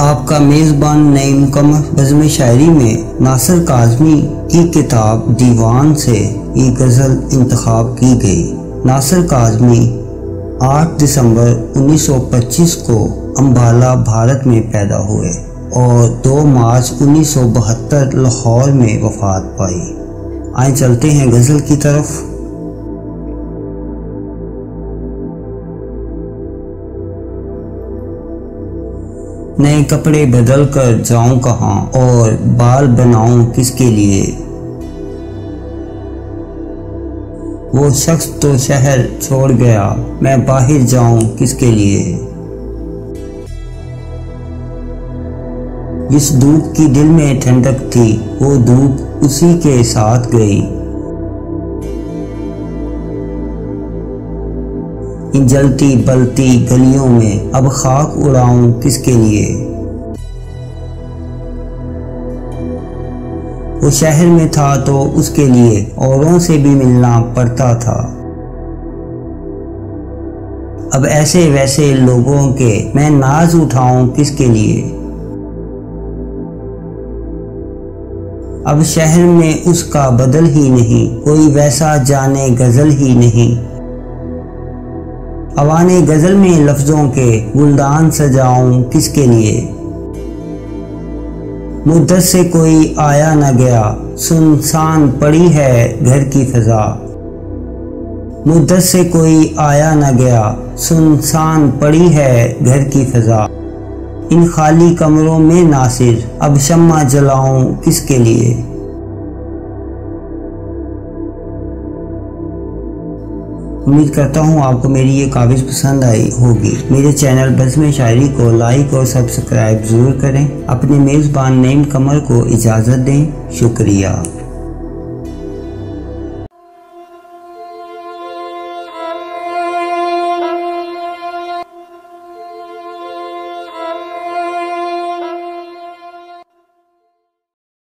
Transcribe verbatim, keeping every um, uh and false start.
आपका मेज़बान नईम कमर बज़्म शायरी में नासिर काज़मी की किताब दीवान से ये गज़ल इंतखाब की गई। नासिर काज़मी आठ दिसंबर उन्नीस सौ पच्चीस को अम्बाला भारत में पैदा हुए और दो मार्च उन्नीस सौ बहत्तर लाहौर में वफ़ात पाई। आए चलते हैं गज़ल की तरफ। नए कपड़े बदल कर जाऊं कहाँ और बाल बनाऊं किसके लिए। वो शख्स तो शहर छोड़ गया, मैं बाहर जाऊं किसके लिए। जिस धूप की दिल में ठंडक थी वो धूप उसी के साथ गई। इन जलती बलती गलियों में अब खाक उड़ाऊं किसके लिए। वो शहर में था तो उसके लिए औरों से भी मिलना पड़ता था। अब ऐसे वैसे लोगों के मैं नाज उठाऊं किसके लिए। अब शहर में उसका बदल ही नहीं, कोई वैसा जाने गजल ही नहीं। अवाने गजल में लफ्जों के गुलदान सजाऊं किसके लिए। मुद्दत से कोई आया न गया, सुनसान पड़ी है घर की फिजा। मुद्दत से कोई आया न गया, सुनसान पड़ी है घर की फिजा। इन खाली कमरों में नासिर अब शम्मा जलाऊं किसके लिए। उम्मीद करता हूँ आपको मेरी ये काविश पसंद आई होगी। मेरे चैनल बज़्म शायरी को लाइक और सब्सक्राइब ज़रूर करें। अपने मेज़बान नईम कमर को इजाज़त दें। शुक्रिया।